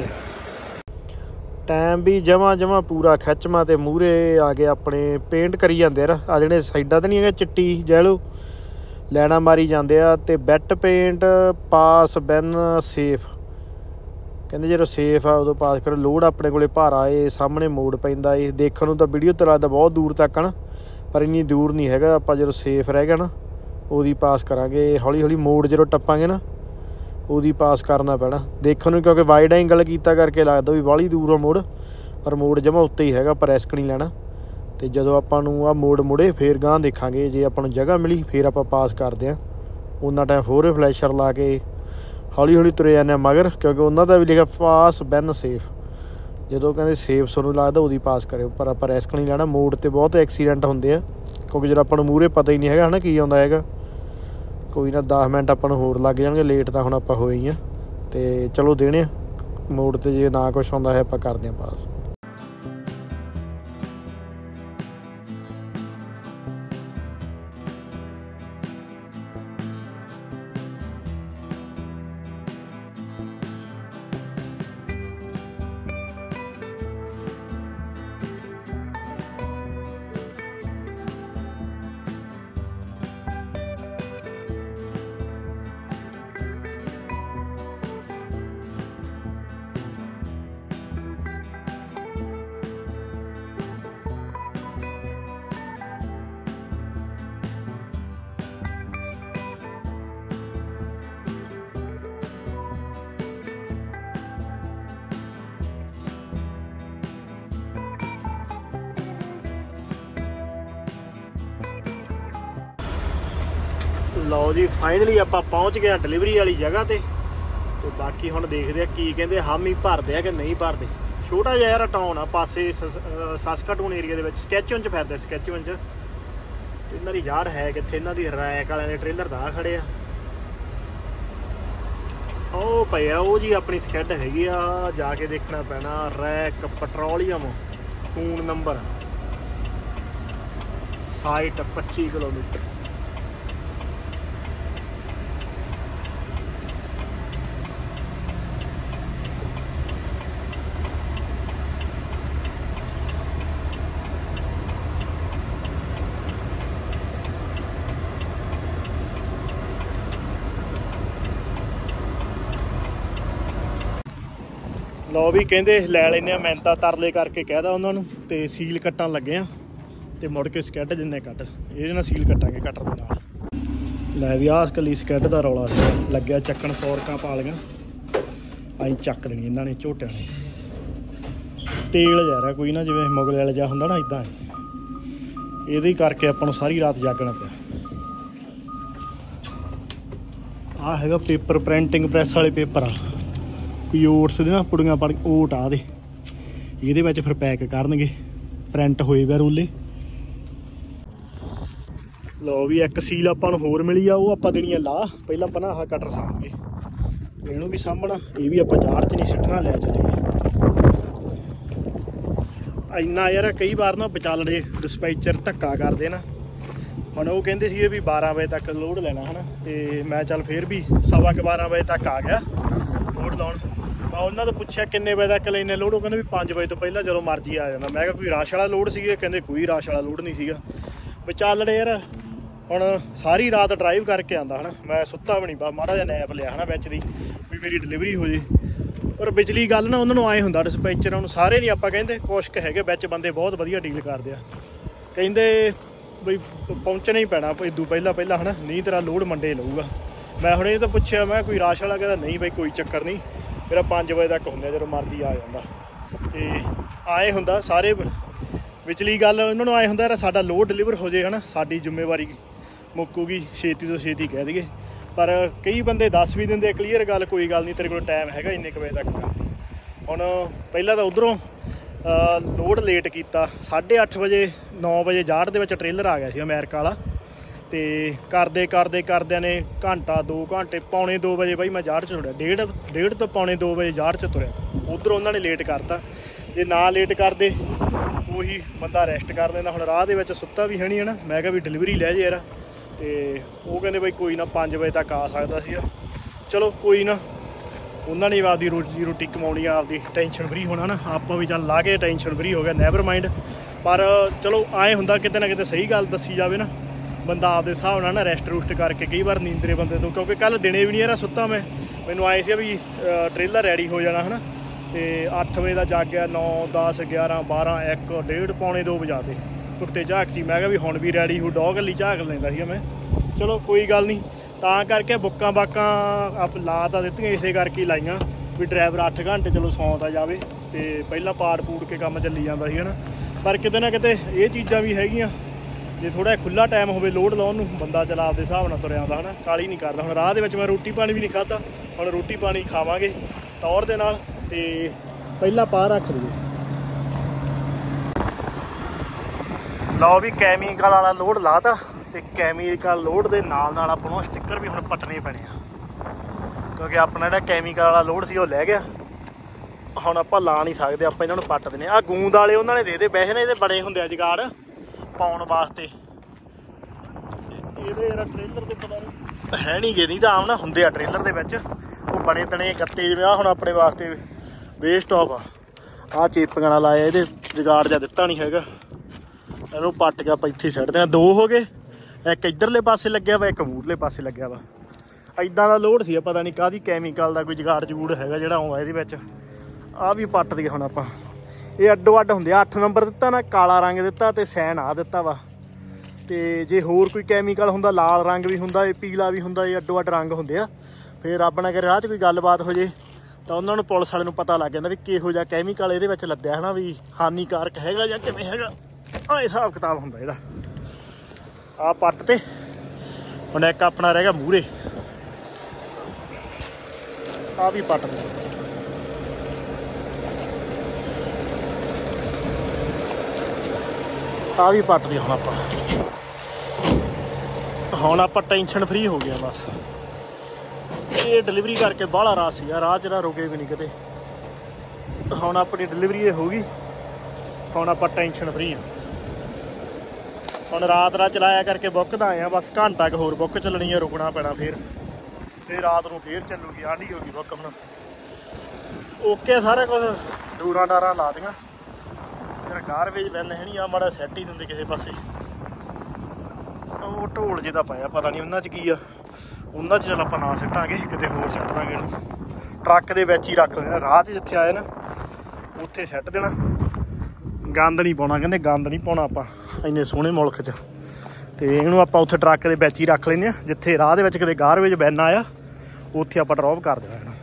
A: ਟਾਈਮ ਵੀ ਜਮਾਂ ਪੂਰਾ ਖਿੱਚਵਾਂ ਤੇ ਮੂਹਰੇ ਆ ਗਏ ਆਪਣੇ ਪੇਂਟ ਕਰੀ ਜਾਂਦੇ ਯਾਰ। ਆ ਜਿਹੜੇ ਸਾਈਡਾਂ ਤੇ ਨਹੀਂ ਹੈਗੇ ਚਿੱਟੀ ਜੈਲੋ ਲੈਣਾ ਮਾਰੀ ਜਾਂਦੇ ਆ। ਤੇ ਬੈਟ ਪੇਂਟ ਪਾਸ ਬੈਨ ਸੇਫ, ਕਹਿੰਦੇ ਜਦੋਂ ਸੇਫ ਆ ਉਦੋਂ ਪਾਸ ਕਰੋ। ਲੋਡ ਆਪਣੇ ਕੋਲੇ ਭਾਰਾ ਏ, ਸਾਹਮਣੇ ਮੋੜ ਪੈਂਦਾ ਏ। ਦੇਖਣ ਨੂੰ ਤਾਂ ਵੀਡੀਓ ਤੋਂ ਲੱਗਦਾ ਬਹੁਤ ਦੂਰ ਤੱਕ ਨਾ, ਪਰ ਇੰਨੀ ਦੂਰ ਨਹੀਂ ਹੈਗਾ। ਆਪਾਂ ਜਦੋਂ ਸੇਫ ਰਹਿ ਗਿਆ ਨਾ ਉਹਦੀ ਪਾਸ ਕਰਾਂਗੇ। ਹੌਲੀ ਮੋੜ ਜਦੋਂ ਟੱਪਾਂਗੇ ਨਾ ਉਹਦੀ ਪਾਸ ਕਰਨਾ ਪੈਣਾ ਦੇਖਣ ਨੂੰ, ਕਿਉਂਕਿ ਵਾਈਡ ਐਂਗਲ ਕੀਤਾ ਕਰਕੇ ਲੱਗਦਾ ਵੀ ਬਾਹਲੀ ਦੂਰ ਆ ਮੋੜ, ਪਰ ਮੋੜ ਜਮਾ ਉੱਤੇ ਹੀ ਹੈਗਾ, ਪਰ ਰਿਸਕ ਨਹੀਂ ਲੈਣਾ। ਤੇ ਜਦੋਂ ਆਪਾਂ ਨੂੰ ਆਹ ਮੋੜ ਮੁੜੇ ਫੇਰ ਗਾਂਹ ਦੇਖਾਂਗੇ, ਜੇ ਆਪਾਂ ਨੂੰ ਜਗ੍ਹਾ ਮਿਲੀ ਫੇਰ ਆਪਾਂ ਪਾਸ ਕਰਦੇ ਹਾਂ। ਉਹਨਾਂ ਟਾਈਮ ਹੋਰ ਫਲੈਸ਼ਰ ਲਾ ਕੇ ਹੌਲੀ ਤੁਰੇ ਜਾਂਦੇ ਹਾਂ ਮਗਰ, ਕਿਉਂਕਿ ਉਹਨਾਂ ਦਾ ਵੀ ਲਿਖਿਆ ਪਾਸ ਬੈਨ ਸੇਫ।
B: ਜਦੋਂ ਕਹਿੰਦੇ ਸੇਫ ਤੁਹਾਨੂੰ ਲੱਗਦਾ ਉਹਦੀ ਪਾਸ ਕਰਿਓ, ਪਰ ਆਪਾਂ ਰਿਸਕ ਨਹੀਂ ਲੈਣਾ। ਮੋੜ 'ਤੇ ਬਹੁਤ ਐਕਸੀਡੈਂਟ ਹੁੰਦੇ ਆ, ਕਿਉਂਕਿ ਜਦੋਂ ਆਪਾਂ ਨੂੰ ਮੂਹਰੇ ਪਤਾ ਹੀ ਨਹੀਂ ਹੈਗਾ ਹੈ ਨਾ ਕੀ ਆਉਂਦਾ ਹੈਗਾ। ਕੋਈ ਨਾ 10 ਮਿੰਟ ਆਪਾਂ ਨੂੰ ਹੋਰ ਲੱਗ ਜਾਣਗੇ, ਲੇਟ ਤਾਂ ਹੁਣ ਆਪਾਂ ਹੋਏ ਹੀ ਆ। ਅਤੇ ਚਲੋ ਦੇਣੇ ਆ ਮੋੜ 'ਤੇ, ਜੇ ਨਾ ਕੁਛ ਆਉਂਦਾ ਹੈ ਆਪਾਂ ਕਰਦੇ ਹਾਂ ਪਾਸ।
A: ਲਓ ਜੀ, ਫਾਈਨਲੀ ਆਪਾਂ ਪਹੁੰਚ ਗਏ ਡਿਲੀਵਰੀ ਵਾਲੀ ਜਗ੍ਹਾ ਤੇ ਬਾਕੀ ਹੁਣ ਦੇਖਦੇ ਆ ਕੀ ਕਹਿੰਦੇ, ਹਾਮੀ ਭਰਦੇ ਆ ਕਿ ਨਹੀਂ ਭਰਦੇ। ਛੋਟਾ ਜਿਹਾ ਯਾਰ ਟਾਊਨ ਆ ਪਾਸੇ, ਸਾਸਕਾਟੂਨ ਏਰੀਆ ਦੇ ਵਿੱਚ, ਸਕੈਚੂਨ 'ਚ ਫਿਰਦੇ। ਸਕੈਚੂਨ 'ਚ ਇਹਨਾਂ ਦੀ ਯਾਰਡ ਹੈ ਕਿੱਥੇ? ਇਹਨਾਂ ਦੀ ਰੈਕ ਵਾਲਿਆਂ ਦੇ ਟ੍ਰੇਲਰ ਦਾ ਖੜੇ ਆ, ਉਹ ਪਏ ਆ। ਉਹ ਜੀ ਆਪਣੀ ਸਕੈਡ ਹੈਗੀ ਆ, ਜਾ ਕੇ ਦੇਖਣਾ ਪੈਣਾ। ਰੈਕ petroleum, phone number, site 25 kilometre. ਲਓ ਵੀ ਕਹਿੰਦੇ ਲੈ ਲੈਂਦੇ ਆ, ਮਿਹਨਤਾਂ ਤਰਲੇ ਕਰਕੇ ਕਹਿਦਾ ਉਹਨਾਂ ਨੂੰ। ਤੇ ਸੀਲ ਕੱਟਣ ਲੱਗੇ ਆ ਤੇ ਮੁੜ ਕੇ ਸਕੈਡ ਜਿੰਨੇ ਕੱਟ ਇਹਦੇ ਨਾਲ ਸੀਲ ਕੱਟਾਂਗੇ ਕਟਰ ਦੇ ਨਾਲ। ਲੈ ਵੀ ਆਹ ਇਕੱਲੀ ਸਕੈਡ ਦਾ ਰੌਲਾ ਸੀ, ਲੱਗਿਆ ਚੱਕਣ। ਫੋਰਕਾਂ ਪਾ ਲਈਆਂ, ਆਈ ਚੱਕ ਦੇਣੀ ਇਹਨਾਂ ਨੇ ਝੋਟਿਆਂ ਨੇ। ਤੇਲ ਜਾ ਰਿਹਾ ਕੋਈ ਨਾ, ਜਿਵੇਂ ਮੁਗਲ ਵਾਲਾ ਜਿਹਾ ਹੁੰਦਾ ਨਾ, ਇੱਦਾਂ ਇਹਦੇ ਕਰਕੇ ਆਪਾਂ ਨੂੰ ਸਾਰੀ ਰਾਤ ਜਾਗਣਾ ਪਿਆ। ਆਹ ਹੈਗਾ ਪੇਪਰ, ਪ੍ਰਿੰਟਿੰਗ ਪ੍ਰੈਸ ਵਾਲੇ ਪੇਪਰ ਆ। ਕੋਈ ਓਟਸ ਦੇ ਨਾ ਪੁੜੀਆਂ ਪੜ ਓਟ ਆ ਦੇ, ਇਹਦੇ ਵਿੱਚ ਫਿਰ ਪੈਕ ਕਰਨਗੇ, ਪ੍ਰਿੰਟ ਹੋਏ ਵੇ ਰੋਲੇ। ਲਓ ਵੀ ਇੱਕ ਸੀਲ ਆਪਾਂ ਨੂੰ ਹੋਰ ਮਿਲੀ ਆ, ਉਹ ਆਪਾਂ ਦੇਣੀ ਆ ਲਾ। ਪਹਿਲਾਂ ਆਪਾਂ ਨਾ ਆਹ ਕਟਰ ਸਾਂਭੀਏ, ਇਹਨੂੰ ਵੀ ਸਾਂਭਣਾ, ਇਹ ਵੀ ਆਪਾਂ ਜਾੜ 'ਚ ਨਹੀਂ ਸਿੱਟਣਾ। ਲੈ ਚੱਲੀਏ। ਇੰਨਾ ਯਾਰ ਕਈ ਵਾਰ ਨਾ ਵਿਚਾਲੜੇ ਡਿਸਪੈਚਰ ਧੱਕਾ ਕਰਦੇ ਨਾ। ਹੁਣ ਉਹ ਕਹਿੰਦੇ ਸੀਗੇ ਵੀ 12 ਵਜੇ ਤੱਕ ਲੋਡ ਲੈਣਾ ਹੈ ਨਾ, ਅਤੇ ਮੈਂ ਚੱਲ ਫਿਰ ਵੀ 12:15 ਵਜੇ ਤੱਕ ਆ ਗਿਆ ਲੋਡ ਲਾਉਣ। ਮੈਂ ਉਹਨਾਂ ਤੋਂ ਪੁੱਛਿਆ ਕਿੰਨੇ ਵਜੇ ਤੱਕ ਲੈਂਦੇ ਲੋਡ, ਉਹ ਕਹਿੰਦੇ ਵੀ 5 ਵਜੇ ਤੋਂ ਪਹਿਲਾਂ ਜਦੋਂ ਮਰਜ਼ੀ ਆ ਜਾਂਦਾ। ਮੈਂ ਕਿਹਾ ਕੋਈ ਰਸ਼ ਵਾਲਾ ਲੋਡ ਸੀਗਾ? ਕਹਿੰਦੇ ਕੋਈ ਰਸ਼ ਵਾਲਾ ਲੋਡ ਨਹੀਂ ਸੀਗਾ। ਵਿਚਾਲੜੇ ਯਾਰ ਹੁਣ ਸਾਰੀ ਰਾਤ ਡਰਾਈਵ ਕਰਕੇ ਆਉਂਦਾ ਹੈ ਨਾ, ਮੈਂ ਸੁੱਤਾ ਵੀ ਨਹੀਂ, ਬਾ ਮਾੜਾ ਜਿਹਾ ਨੈਪ ਲਿਆ ਹੈ ਨਾ ਵਿੱਚ ਦੀ, ਵੀ ਮੇਰੀ ਡਿਲੀਵਰੀ ਹੋ ਜੇ। ਪਰ ਵਿਚਲੀ ਗੱਲ ਨਾ ਉਹਨਾਂ ਨੂੰ ਆਏ ਹੁੰਦਾ ਡਿਸਪੈਚਰਾਂ ਨੂੰ, ਸਾਰੇ ਨਹੀਂ ਆਪਾਂ ਕਹਿੰਦੇ, ਕੁਛ ਕੁ ਹੈਗੇ ਵਿੱਚ ਬੰਦੇ ਬਹੁਤ ਵਧੀਆ ਡੀਲ ਕਰਦੇ ਆ। ਕਹਿੰਦੇ ਬਈ ਪਹੁੰਚਣਾ ਹੀ ਪੈਣਾ ਇਦੋਂ ਪਹਿਲਾਂ ਹੈ ਨਾ, ਨਹੀਂ ਤੇਰਾ ਲੋਡ ਮੰਡੇ ਲਊਗਾ। ਮੈਂ ਹੁਣ ਇਹ ਤਾਂ ਪੁੱਛਿਆ, ਮੈਂ ਕੋਈ ਰਸ਼ ਵਾਲਾ? ਕਹਿੰਦਾ ਨਹੀਂ ਬਈ ਕੋਈ ਚੱਕਰ ਨਹੀਂ, ਮੇਰਾ 5 ਵਜੇ ਤੱਕ ਹੁੰਦਾ, ਜਦੋਂ ਮਰਜ਼ੀ ਆ ਜਾਂਦਾ। ਅਤੇ ਆਏ ਹੁੰਦਾ ਸਾਰੇ, ਵਿਚਲੀ ਗੱਲ ਉਹਨਾਂ ਨੂੰ ਆਏ ਹੁੰਦਾ ਯਾਰ ਸਾਡਾ ਲੋਡ ਡਿਲੀਵਰ ਹੋ ਜੇ ਹੈ ਨਾ, ਸਾਡੀ ਜ਼ਿੰਮੇਵਾਰੀ ਮੁੱਕੂਗੀ, ਛੇਤੀ ਤੋਂ ਛੇਤੀ ਕਹਿ ਦੇਈਏ। ਪਰ ਕਈ ਬੰਦੇ ਦੱਸ ਵੀ ਦਿੰਦੇ ਕਲੀਅਰ ਗੱਲ, ਕੋਈ ਗੱਲ ਨਹੀਂ ਤੇਰੇ ਕੋਲ ਟਾਈਮ ਹੈਗਾ ਇੰਨੇ ਕੁ ਵਜੇ ਤੱਕ ਕਰ। ਹੁਣ ਪਹਿਲਾਂ ਤਾਂ ਉੱਧਰੋਂ ਲੋਡ ਲੇਟ ਕੀਤਾ, 8:30 ਵਜੇ 9 ਵਜੇ ਜਾੜ ਦੇ ਵਿੱਚ ਟ੍ਰੇਲਰ ਆ ਗਿਆ ਸੀ ਅਮਰੀਕਾ ਵਾਲਾ। ਅਤੇ ਕਰਦਿਆਂ ਨੇ ਘੰਟਾ 2 ਘੰਟੇ, ਪੌਣੇ 2 ਵਜੇ ਬਾਈ ਮੈਂ ਜਾੜ 'ਚ ਤੁਰਿਆ। ਡੇਢ ਤੋਂ ਪੌਣੇ 2 ਵਜੇ ਜਾੜ 'ਚ ਤੁਰਿਆ। ਉੱਧਰ ਉਹਨਾਂ ਨੇ ਲੇਟ ਕਰਤਾ, ਜੇ ਨਾ ਲੇਟ ਕਰਦੇ ਉਹੀ ਬੰਦਾ ਰੈਸਟ ਕਰ ਲੈਂਦਾ। ਹੁਣ ਰਾਹ ਦੇ ਵਿੱਚ ਸੁੱਤਾ ਵੀ ਹੈ ਨਹੀਂ ਹੈ ਨਾ, ਮੈਂ ਕਿਹਾ ਵੀ ਡਿਲੀਵਰੀ ਲੈ ਜੇ ਯਾਰ। ਅਤੇ ਉਹ ਕਹਿੰਦੇ ਬਈ ਕੋਈ ਨਾ 5 ਵਜੇ ਤੱਕ ਆ ਸਕਦਾ ਸੀਗਾ। ਚਲੋ ਕੋਈ ਨਾ, ਉਹਨਾਂ ਨੇ ਆਪਦੀ ਰੋਟੀ ਕਮਾਉਣੀ ਆ, ਆਪਦੀ ਟੈਨਸ਼ਨ ਫਰੀ ਹੋਣਾ ਨਾ। ਆਪਾਂ ਵੀ ਚੱਲ ਲਾ ਕੇ ਟੈਨਸ਼ਨ ਫਰੀ ਹੋ ਗਿਆ, ਨੈਵਰ ਮਾਈਂਡ। ਪਰ ਚਲੋ ਆਏ ਹੁੰਦਾ ਕਿਤੇ ਨਾ ਕਿਤੇ ਸਹੀ ਗੱਲ ਦੱਸੀ ਜਾਵੇ ਨਾ, ਬੰਦਾ ਆਪਦੇ ਹਿਸਾਬ ਨਾਲ ਨਾ ਰੈਸਟ ਰੂਸਟ ਕਰਕੇ। ਕਈ ਵਾਰ ਨੀਂਦਰੇ ਬੰਦੇ ਤੋਂ, ਕਿਉਂਕਿ ਕੱਲ੍ਹ ਦਿਨੇ ਵੀ ਨਹੀਂ ਯਾਰ ਸੁੱਤਾ ਮੈਂ, ਮੈਨੂੰ ਆਏ ਸੀ ਵੀ ਟ੍ਰੇਲਰ ਰੈਡੀ ਹੋ ਜਾਣਾ ਹੈ ਨਾ। ਅਤੇ 8 ਵਜੇ ਦਾ ਜਾਗਿਆ, 9 10 11 12 1 1:30 ਪੌਣੇ 2 ਵਜਾ ਤੇ ਕੁੱਤੇ ਝਾਕਚੀ। ਮੈਂ ਕਿਹਾ ਵੀ ਹੁਣ ਵੀ ਰੈਡੀ ਹੋ, ਡੌਗ ਲਈ ਝਾਕ ਲੈਂਦਾ ਸੀਗਾ ਮੈਂ। ਚਲੋ ਕੋਈ ਗੱਲ ਨਹੀਂ, ਤਾਂ ਕਰਕੇ ਬੁੱਕਾਂ ਬਾਕਾਂ ਲਾ ਤਾਂ ਦਿੱਤੀਆਂ, ਇਸੇ ਕਰਕੇ ਹੀ ਲਾਈਆਂ ਵੀ ਡਰਾਈਵਰ 8 ਘੰਟੇ ਚਲੋ ਸੌਂ ਤਾਂ ਜਾਵੇ, ਅਤੇ ਪਹਿਲਾਂ ਪਾੜ ਪੂੜ ਕੇ ਕੰਮ ਚੱਲੀ ਜਾਂਦਾ ਸੀ ਹੈ ਨਾ। ਪਰ ਕਿਤੇ ਨਾ ਕਿਤੇ ਇਹ ਚੀਜ਼ਾਂ ਵੀ ਹੈਗੀਆਂ, ਜੇ ਥੋੜ੍ਹਾ ਜਿਹਾ ਖੁੱਲ੍ਹਾ ਟਾਈਮ ਹੋਵੇ ਲੋਡ ਲਾਉਣ ਨੂੰ, ਬੰਦਾ ਚਲਾ ਆਪਦੇ ਹਿਸਾਬ ਨਾਲ ਤੁਰਿਆ ਆਉਂਦਾ ਹੈ ਨਾ, ਕਾਹਲੀ ਨਹੀਂ ਕਰਦਾ। ਹੁਣ ਰਾਹ ਦੇ ਵਿੱਚ ਮੈਂ ਰੋਟੀ ਪਾਣੀ ਵੀ ਨਹੀਂ ਖਾਧਾ, ਹੁਣ ਰੋਟੀ ਪਾਣੀ ਖਾਵਾਂਗੇ ਟੌਰ ਦੇ ਨਾਲ। ਅਤੇ ਪਹਿਲਾਂ ਪਾ ਰੱਖ ਲਈਏ। ਲਓ ਵੀ ਕੈਮੀਕਲ ਵਾਲਾ ਲੋਡ ਲਾਤਾ ਤੇ ਕੈਮੀਕਲ ਲੋਡ ਦੇ ਨਾਲ ਨਾਲ ਆਪਾਂ ਨੂੰ ਸਟਿੱਕਰ ਵੀ ਹੁਣ ਪੱਟਣੇ ਪੈਣੇ ਆ, ਕਿਉਂਕਿ ਆਪਣਾ ਜਿਹੜਾ ਕੈਮੀਕਲ ਵਾਲਾ ਲੋਡ ਸੀ ਉਹ ਲੈ ਗਿਆ। ਹੁਣ ਆਪਾਂ ਲਾ ਨਹੀਂ ਸਕਦੇ, ਆਪਾਂ ਇਹਨਾਂ ਨੂੰ ਪੱਟ ਦਿੰਦੇ ਆ। ਗੂੰਦ ਵਾਲੇ ਉਹਨਾਂ ਨੇ ਦੇ ਵੈਸੇ ਨੇ ਇਹਦੇ ਬੜੇ ਹੁੰਦੇ ਆ ਜੁਗਾੜ ਪਾਉਣ ਵਾਸਤੇ। ਇਹਦੇ ਯਾਰ ਟ੍ਰੇਲਰ ਦੇ ਪਤਾ ਨਹੀਂ ਹੈ ਨਹੀਂ ਗੇ, ਨਹੀਂ ਤਾਂ ਆਮ ਨਾ ਹੁੰਦੇ ਆ ਟ੍ਰੇਲਰ ਦੇ ਵਿੱਚ ਉਹ ਬਣੇ ਤਣੇ ਗੱਤੇ, ਜਿਵੇਂ ਆ ਹੁਣ ਆਪਣੇ ਵਾਸਤੇ ਵੇਸਟ ਆਫ ਆ ਚੇਪੀਆਂ ਨਾਲ ਲਾਇਆ, ਇਹਦੇ ਜੁਗਾੜ ਜਾਂ ਦਿੱਤਾ ਨਹੀਂ ਹੈਗਾ। ਇਹਨੂੰ ਪੱਟ ਕੇ ਆਪਾਂ ਇੱਥੇ ਛੱਡਦੇ ਹਾਂ। 2 ਹੋ ਗਏ, ਇੱਕ ਇੱਧਰਲੇ ਪਾਸੇ ਲੱਗਿਆ ਵਾ, ਇੱਕ ਮੂਹਰਲੇ ਪਾਸੇ ਲੱਗਿਆ ਵਾ। ਇੱਦਾਂ ਦਾ ਲੋਡ ਸੀ, ਪਤਾ ਨਹੀਂ ਕਾਹਦੀ ਕੈਮੀਕਲ ਦਾ ਕੋਈ ਜੁਗਾੜ ਜੂੜ ਹੈਗਾ ਜਿਹੜਾ ਆਉਂਦਾ ਇਹਦੇ ਵਿੱਚ। ਆਹ ਵੀ ਪੱਟ ਦਈਏ ਹੁਣ ਆਪਾਂ। ਇਹ ਅੱਡੋ ਅੱਡ ਹੁੰਦੇ ਆ, 8 ਨੰਬਰ ਦਿੱਤਾ ਨਾ, ਕਾਲਾ ਰੰਗ ਦਿੱਤਾ ਤੇ ਸੈਨ ਆ ਦਿੱਤਾ ਵਾ। ਤੇ ਜੇ ਹੋਰ ਕੋਈ ਕੈਮੀਕਲ ਹੁੰਦਾ, ਲਾਲ ਰੰਗ ਵੀ ਹੁੰਦਾ, ਇਹ ਪੀਲਾ ਵੀ ਹੁੰਦਾ, ਇਹ ਅੱਡੋ ਅੱਡ ਰੰਗ ਹੁੰਦੇ ਆ। ਫਿਰ ਰੱਬ ਨਾ ਕਰੇ ਰਾਹ 'ਚ ਕੋਈ ਗੱਲਬਾਤ ਹੋ ਜੇ ਤਾਂ ਉਹਨਾਂ ਨੂੰ ਪੁਲਿਸ ਵਾਲੇ ਨੂੰ ਪਤਾ ਲੱਗ ਜਾਂਦਾ ਵੀ ਕਿਹੋ ਜਿਹਾ ਕੈਮੀਕਲ ਇਹਦੇ ਵਿੱਚ ਲੱਦਿਆ ਹੈ ਨਾ, ਵੀ ਹਾਨੀਕਾਰਕ ਹੈਗਾ ਜਾਂ ਕਿਵੇਂ ਹੈਗਾ। ਆਹ ਹਿਸਾਬ ਕਿਤਾਬ ਹੁੰਦਾ ਇਹਦਾ। ਆਹ ਪੱਟ ਤੇ ਹੁਣ ਇੱਕ ਆਪਣਾ ਰਹਿ ਗਿਆ ਮੂਹਰੇ, ਆਹ ਵੀ ਪੱਟ ਦੇ। ਆਹ ਵੀ ਪੱਟ ਦੇ ਹੁਣ ਆਪਾਂ ਟੈਨਸ਼ਨ ਫਰੀ ਹੋ ਗਏ ਬਸ। ਇਹ ਡਿਲੀਵਰੀ ਕਰਕੇ ਬਾਹਲਾ ਰਾਹ ਸੀ ਯਾਰ, ਰਾਹ 'ਚ ਨਾ ਰੁਕੇ ਵੀ ਨਹੀਂ ਕਿਤੇ। ਹੁਣ ਆਪਣੀ ਡਿਲੀਵਰੀ ਇਹ ਹੋ ਗਈ, ਹੁਣ ਆਪਾਂ ਟੈਨਸ਼ਨ ਫਰੀ ਆ। ਹੁਣ ਰਾਤ ਚਲਾਇਆ ਕਰਕੇ ਬੁੱਕ ਤਾਂ ਆਏ ਆ, ਬਸ ਘੰਟਾ ਕੁ ਹੋਰ ਬੁੱਕ ਚੱਲਣੀ ਆ, ਰੁਕਣਾ ਪੈਣਾ। ਫਿਰ ਰਾਤ ਨੂੰ ਫੇਰ ਚੱਲੂਗੀ, ਆਂਢੀ ਹੋ ਗਈ ਬੁੱਕ। ਹੁਣ ਓਕੇ ਸਾਰਾ ਕੁਝ, ਡੂਰਾਂ ਡਾਰਾਂ ਲਾ ਦਿੱਤੀਆਂ। ਯਾਰ ਗਾਰਬੇਜ ਬਿਨ ਹੈ ਨਹੀਂ, ਆ ਮਾੜਾ ਸੈੱਟ ਹੀ ਦਿੰਦੇ ਕਿਸੇ ਪਾਸੇ। ਉਹ ਢੋਲ ਜਿਹੇ ਦਾ ਪਾਇਆ, ਪਤਾ ਨਹੀਂ ਉਹਨਾਂ 'ਚ ਕੀ ਆ। ਉਹਨਾਂ 'ਚ ਚੱਲ ਆਪਾਂ ਨਾ ਸਿੱਟਾਂਗੇ, ਕਿਤੇ ਹੋਰ ਸਿੱਟ ਦਾਂਗੇ ਇਹਨੂੰ। ਟਰੱਕ ਦੇ ਵਿੱਚ ਹੀ ਰੱਖ ਲੈਣਾ, ਰਾਹ 'ਚ ਜਿੱਥੇ ਆਏ ਨਾ ਉੱਥੇ ਸਿੱਟ ਦੇਣਾ। ਗੰਦ ਨਹੀਂ ਪਾਉਣਾ, ਕਹਿੰਦੇ ਗੰਦ ਨਹੀਂ ਪਾਉਣਾ ਆਪਾਂ ਇੰਨੇ ਸੋਹਣੇ ਮੁਲਕ 'ਚ। ਤੇ ਇਹਨੂੰ ਆਪਾਂ ਉੱਥੇ ਟਰੱਕ ਦੇ ਵਿੱਚ ਹੀ ਰੱਖ ਲੈਂਦੇ ਹਾਂ, ਜਿੱਥੇ ਰਾਹ ਦੇ ਵਿੱਚ ਕਿਤੇ ਗਾਰਬੇਜ ਬਿਨ ਆਇਆ ਉੱਥੇ ਆਪਾਂ ਡਰੋਪ ਕਰ ਦੇਣਾ ਇਹਨੂੰ।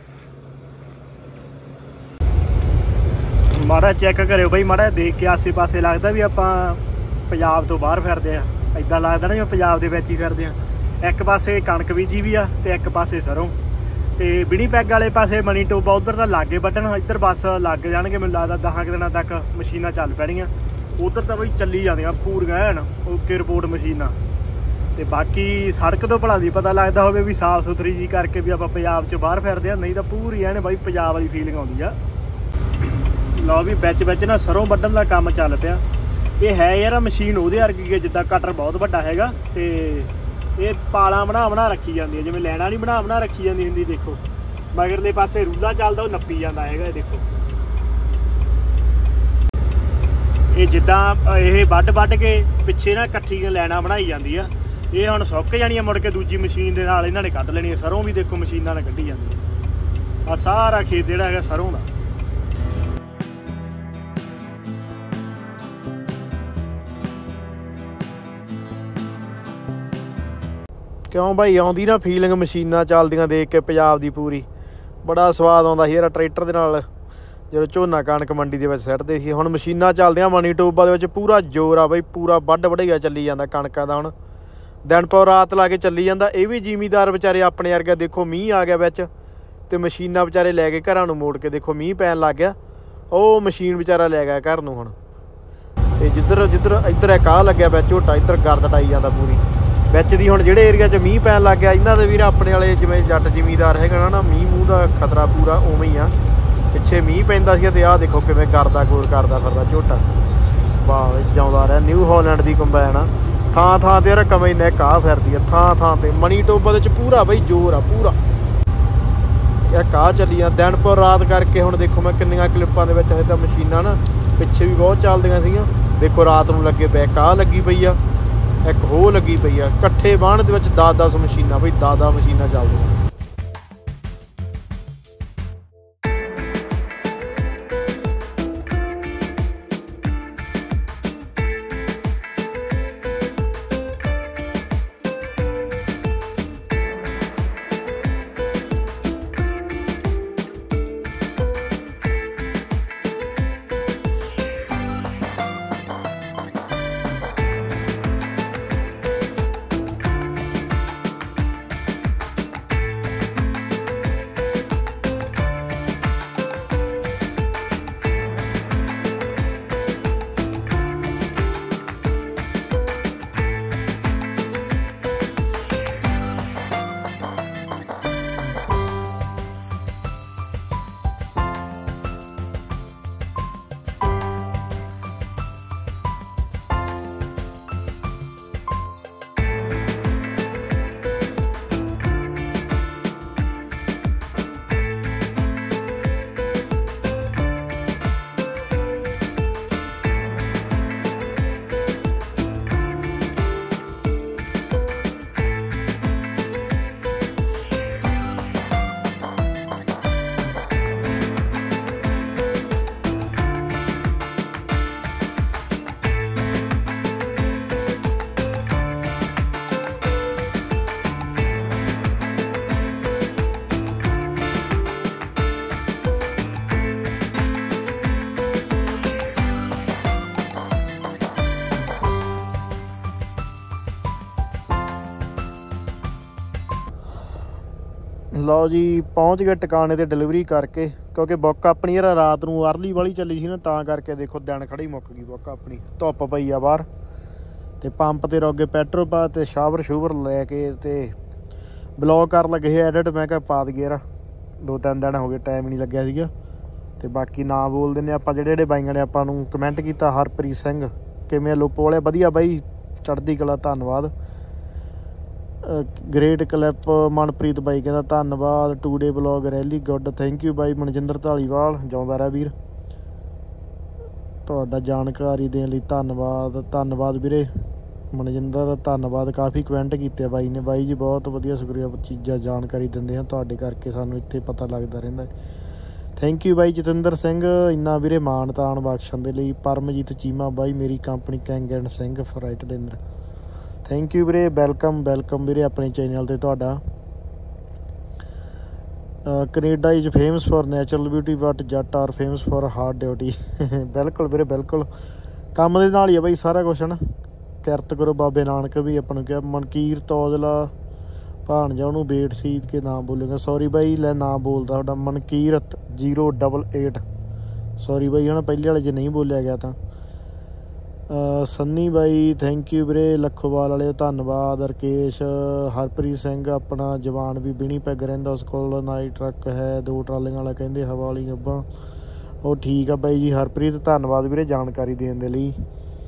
A: ਮਾੜਾ ਚੈੱਕ ਕਰਿਓ ਬਈ, ਮਾੜਾ ਦੇਖ ਕੇ ਆਸੇ ਪਾਸੇ ਲੱਗਦਾ ਵੀ ਆਪਾਂ ਪੰਜਾਬ ਤੋਂ ਬਾਹਰ ਫਿਰਦੇ ਆ। ਇੱਦਾਂ ਲੱਗਦਾ ਨਾ ਜਿਵੇਂ ਪੰਜਾਬ ਦੇ ਵਿੱਚ ਹੀ ਫਿਰਦੇ ਆ। ਇੱਕ ਪਾਸੇ ਕਣਕ ਬੀਜੀ ਵੀ ਆ ਤੇ ਇੱਕ ਪਾਸੇ ਸਰੋਂ। ਤੇ ਵਿਨੀਪੈਗ ਵਾਲੇ ਪਾਸੇ ਮਨੀ ਟੋਬਾ ਉੱਧਰ ਤਾਂ ਲਾਗੇ ਵੱਢਣ, ਇੱਧਰ ਬੱਸ ਲੱਗ ਜਾਣਗੇ ਮੈਨੂੰ ਲੱਗਦਾ 10 ਦਿਨਾਂ ਤੱਕ ਮਸ਼ੀਨਾਂ ਚੱਲ ਪੈਣੀਆਂ। ਉੱਧਰ ਤਾਂ ਬਈ ਚੱਲੀ ਜਾਂਦੀਆਂ ਪੂਰੀਆਂ ਐਨ ਓਕੇ ਰਿਪੋਰਟ ਮਸ਼ੀਨਾਂ। ਤੇ ਬਾਕੀ ਸੜਕ ਤੋਂ ਭਲਾ ਦੀ ਪਤਾ ਲੱਗਦਾ ਹੋਵੇ ਵੀ ਸਾਫ਼ ਸੁਥਰੀ ਜੀ ਕਰਕੇ ਵੀ ਆਪਾਂ ਪੰਜਾਬ 'ਚ ਬਾਹਰ ਫਿਰਦੇ ਆ, ਨਹੀਂ ਤਾਂ ਪੂਰੀ ਐਨ ਬਾਈ ਪੰਜਾਬ ਵਾਲੀ ਫੀਲਿੰਗ ਆਉਂਦੀ ਆ। ਲਓ ਵੀ ਵਿੱਚ ਨਾ ਸਰੋਂ ਵੱਢਣ ਦਾ ਕੰਮ ਚੱਲ ਪਿਆ। ਇਹ ਹੈ ਯਾਰ ਮਸ਼ੀਨ ਉਹਦੇ ਵਰਗੀ ਹੈ, ਜਿੱਦਾਂ ਕਟਰ ਬਹੁਤ ਵੱਡਾ ਹੈਗਾ ਤੇ ਇਹ ਪਾਲਾਂ ਬਣਾ ਰੱਖੀ ਜਾਂਦੀ ਹੈ, ਜਿਵੇਂ ਲੈਣਾ ਨਹੀਂ ਬਣਾ ਰੱਖੀ ਜਾਂਦੀ ਹੁੰਦੀ। ਦੇਖੋ ਮਗਰਲੇ ਪਾਸੇ ਰੂਲਾ ਚੱਲਦਾ, ਉਹ ਨੱਪੀ ਜਾਂਦਾ ਹੈਗਾ। ਇਹ ਦੇਖੋ, ਇਹ ਜਿੱਦਾਂ ਇਹ ਵੱਢ ਕੇ ਪਿੱਛੇ ਨਾ ਇਕੱਠੀ ਲੈਣਾ ਬਣਾਈ ਜਾਂਦੀ ਆ। ਇਹ ਹੁਣ ਸੁੱਕ ਜਾਣੀ ਆ, ਮੁੜ ਕੇ ਦੂਜੀ ਮਸ਼ੀਨ ਦੇ ਨਾਲ ਇਹਨਾਂ ਨੇ ਕੱਢ ਲੈਣੀ ਆ। ਸਰੋਂ ਵੀ ਦੇਖੋ ਮਸ਼ੀਨਾਂ ਨਾਲ ਕੱਢੀ ਜਾਂਦੀ ਆ। ਆਹ ਸਾਰਾ ਖੇਤ ਜਿਹੜਾ ਹੈਗਾ ਸਰੋਂ ਦਾ।
B: ਕਿਉਂ ਭਾਈ ਆਉਂਦੀ ਨਾ ਫੀਲਿੰਗ ਮਸ਼ੀਨਾਂ ਚੱਲਦੀਆਂ ਦੇਖ ਕੇ ਪੰਜਾਬ ਦੀ ਪੂਰੀ। ਬੜਾ ਸਵਾਦ ਆਉਂਦਾ ਸੀ ਯਾਰ ਟਰੈਕਟਰ ਦੇ ਨਾਲ ਜਦੋਂ ਝੋਨਾ ਕਣਕ ਮੰਡੀ ਦੇ ਵਿੱਚ ਸਿੱਟਦੇ ਸੀ। ਹੁਣ ਮਸ਼ੀਨਾਂ ਚੱਲਦੀਆਂ ਮਨੀ ਟੋਬਾ ਦੇ ਵਿੱਚ, ਪੂਰਾ ਜ਼ੋਰ ਆ ਬਈ, ਪੂਰਾ ਵੱਢ ਵਢਾਈਆ ਚੱਲੀ ਜਾਂਦਾ ਕਣਕਾਂ ਦਾ। ਹੁਣ ਦਿਨ ਪੌ ਰਾਤ ਲਾ ਕੇ ਚੱਲੀ ਜਾਂਦਾ। ਇਹ ਵੀ ਜ਼ਿਮੀਦਾਰ ਵਿਚਾਰੇ ਆਪਣੇ ਵਰਗੇ, ਦੇਖੋ ਮੀਂਹ ਆ ਗਿਆ ਵਿੱਚ ਤੇ ਮਸ਼ੀਨਾਂ ਵਿਚਾਰੇ ਲੈ ਕੇ ਘਰਾਂ ਨੂੰ ਮੋੜ ਕੇ, ਦੇਖੋ ਮੀਂਹ ਪੈਣ ਲੱਗ ਗਿਆ, ਉਹ ਮਸ਼ੀਨ ਵਿਚਾਰਾ ਲੈ ਗਿਆ ਘਰ ਨੂੰ। ਹੁਣ ਤੇ ਇੱਧਰ ਇੱਕ ਆਹ ਲੱਗਿਆ ਵਿੱਚ ਝੋਟਾ, ਇੱਧਰ ਗਰਦ ਟਾਈ ਜਾਂਦਾ ਪੂਰੀ ਵਿੱਚ ਦੀ। ਹੁਣ ਜਿਹੜੇ ਏਰੀਆ 'ਚ ਮੀਂਹ ਪੈਣ ਲੱਗ ਗਿਆ, ਇਹਨਾਂ ਦੇ ਵੀਰ ਆਪਣੇ ਵਾਲੇ ਜਿਵੇਂ ਜੱਟ ਜ਼ਿਮੀਦਾਰ ਹੈਗਾ ਨਾ, ਮੀਂਹ ਮੂੰਹ ਦਾ ਖਤਰਾ ਪੂਰਾ ਉਵੇਂ ਹੀ ਆ। ਪਿੱਛੇ ਮੀਂਹ ਪੈਂਦਾ ਸੀ ਤੇ ਆਹ ਦੇਖੋ ਕਿਵੇਂ ਗੋਰ ਕਰਦਾ ਫਿਰਦਾ ਝੋਟਾ। ਵਾਹ, ਜਿਉਂਦਾ ਰਿਹਾ। ਨਿਊ ਹਾਲੈਂਡ ਦੀ ਕੰਬਾਈਨ ਆ। ਥਾਂ ਤੇ ਯਾਰ ਕਮੇ ਨੈਕ ਆ ਫਿਰਦੀ ਆ, ਥਾਂ ਤੇ। ਮਨੀ ਟੋਬਾ ਦੇ ਵਿੱਚ ਪੂਰਾ ਬਈ ਜ਼ੋਰ ਆ ਪੂਰਾ। ਇੱਕ ਆਹ ਚੱਲੀ ਆ ਦਿਨ ਪਰ ਰਾਤ ਕਰਕੇ। ਹੁਣ ਦੇਖੋ ਮੈਂ ਕਿੰਨੀਆਂ ਕਲਿੱਪਾਂ ਦੇ ਵਿੱਚ ਹਜੇ ਤਾਂ ਮਸ਼ੀਨਾਂ ਨਾ ਪਿੱਛੇ ਵੀ ਬਹੁਤ ਚੱਲਦੀਆਂ ਸੀਗੀਆਂ। ਦੇਖੋ ਰਾਤ ਨੂੰ ਲੱਗੇ ਪਏ, ਇੱਕ ਆਹ ਲੱਗੀ ਪਈ ਆ, ਇੱਕ ਹੋਰ ਲੱਗੀ ਪਈ ਆ। ਇਕੱਠੇ ਬਾਣ ਦੇ ਵਿੱਚ 10 ਮਸ਼ੀਨਾਂ ਬਈ, 10 ਮਸ਼ੀਨਾਂ ਚੱਲਦੀਆਂ। ਲਓ ਜੀ ਪਹੁੰਚ ਗਏ ਟਿਕਾਣੇ ਤੇ ਡਿਲੀਵਰੀ ਕਰਕੇ, ਕਿਉਂਕਿ ਬੁੱਕ ਆਪਣੀ ਯਾਰ ਰਾਤ ਨੂੰ ਅਰਲੀ ਵਾਲੀ ਚੱਲੀ ਸੀ ਨਾ, ਤਾਂ ਕਰਕੇ ਦੇਖੋ ਦਿਨ ਖੜੀ ਮੁੱਕ ਗਈ ਬੁੱਕ ਆਪਣੀ। ਧੁੱਪ ਪਈ ਆ ਬਾਹਰ ਤੇ ਪੰਪ ਤੇ ਰੋਗੇ ਪੈਟਰੋਲ ਪਾ ਤੇ ਸ਼ਾਵਰ ਸ਼ੂਵਰ ਲੈ ਕੇ ਤੇ ਬਲੌਗ ਕਰਨ ਲੱਗੇ ਸੀ ਐਡਿਟ। ਮੈਂ ਕਿਹਾ ਪਾ ਦਈਏ ਯਾਰ, 2-3 ਦਿਨ ਹੋ ਗਏ ਟਾਈਮ ਨਹੀਂ ਲੱਗਿਆ ਸੀਗਾ। ਤੇ ਬਾਕੀ ਨਾਂ ਬੋਲ ਦਿੰਦੇ ਆਪਾਂ ਜਿਹੜੇ ਬਾਈਆਂ ਨੇ ਆਪਾਂ ਨੂੰ ਕਮੈਂਟ ਕੀਤਾ। ਹਰਪ੍ਰੀਤ ਸਿੰਘ ਕਿਵੇਂ ਲੋਪੋ ਵਾਲੇ, ਵਧੀਆ ਬਾਈ, ਚੜ੍ਹਦੀ ਕਲਾ, ਧੰਨਵਾਦ। ਗ੍ਰੇਟ ਕਲਿੱਪ ਮਨਪ੍ਰੀਤ ਬਾਈ ਕਹਿੰਦਾ ਧੰਨਵਾਦ। Today blog rally good, thank you ਬਾਈ। ਮਨਜਿੰਦਰ ਢਾਲੀਵਾਲ ਜਿਉਂਦਾ ਰਹਿ ਵੀਰ, ਤੁਹਾਡਾ ਜਾਣਕਾਰੀ ਦੇਣ ਲਈ ਧੰਨਵਾਦ। ਧੰਨਵਾਦ ਵੀਰੇ ਮਨਜਿੰਦਰ, ਧੰਨਵਾਦ। ਕਾਫੀ ਕਮੈਂਟ ਕੀਤੇ ਬਾਈ ਨੇ। ਬਾਈ ਜੀ ਬਹੁਤ ਵਧੀਆ, ਸ਼ੁਕਰੀਆ, ਚੀਜ਼ਾਂ ਜਾਣਕਾਰੀ ਦਿੰਦੇ ਆ, ਤੁਹਾਡੇ ਕਰਕੇ ਸਾਨੂੰ ਇੱਥੇ ਪਤਾ ਲੱਗਦਾ ਰਹਿੰਦਾ। ਥੈਂਕ ਯੂ ਬਾਈ। ਜਤਿੰਦਰ ਸਿੰਘ ਇੰਨਾ ਵੀਰੇ ਮਾਣ ਤਾਣ ਬਖਸ਼ਣ ਦੇ ਲਈ। ਪਰਮਜੀਤ ਚੀਮਾ ਬਾਈ ਮੇਰੀ company Kang and Singh freight ਦੇ ਅੰਦਰ, ਥੈਂਕ ਯੂ ਵੀਰੇ, ਵੈਲਕਮ ਵੈਲਕਮ ਵੀਰੇ ਆਪਣੇ ਚੈਨਲ 'ਤੇ ਤੁਹਾਡਾ। Canada is famous for natural beauty but Jatt are famous for hard duty. ਬਿਲਕੁਲ ਵੀਰੇ ਬਿਲਕੁਲ, ਕੰਮ ਦੇ ਨਾਲ ਹੀ ਆ ਬਾਈ ਸਾਰਾ ਕੁਛ ਹੈ ਨਾ। ਕਿਰਤ ਕਰੋ, ਬਾਬੇ ਨਾਨਕ ਵੀ ਆਪਾਂ ਨੂੰ ਕਿਹਾ। ਮਨਕੀਰਤ ਔਜਲਾ ਭਾਣਜਾ, ਉਹਨੂੰ ਵੇਟ ਸੀ ਕੇ ਨਾਮ ਬੋਲੇਗਾ, ਸੌਰੀ ਬਾਈ ਲੈ ਨਾਮ ਬੋਲਦਾ ਤੁਹਾਡਾ ਮਨਕੀਰਤ 088, ਸੌਰੀ ਬਾਈ ਹੈ ਨਾ ਪਹਿਲੇ ਵਾਲੇ 'ਚ ਨਹੀਂ ਬੋਲਿਆ ਗਿਆ ਤਾਂ। ਸੰਨੀ ਬਾਈ ਥੈਂਕ ਯੂ ਵੀਰੇ। ਲੱਖੋਵਾਲ ਵਾਲੇ ਧੰਨਵਾਦ। ਰਕੇਸ਼। ਹਰਪ੍ਰੀਤ ਸਿੰਘ ਆਪਣਾ ਜਵਾਨ ਵੀ ਬਿਣੀ ਪੈਗ ਰਹਿੰਦਾ, ਉਸ ਕੋਲ ਨਾਈ ਟਰੱਕ ਹੈ 2 ਟਰਾਲੀਆਂ ਵਾਲਾ, ਕਹਿੰਦੇ ਹਵਾ ਵਾਲੀ ਗੱਭਾ। ਉਹ ਠੀਕ ਆ ਬਾਈ ਜੀ ਹਰਪ੍ਰੀਤ, ਧੰਨਵਾਦ ਵੀਰੇ ਜਾਣਕਾਰੀ ਦੇਣ ਦੇ ਲਈ।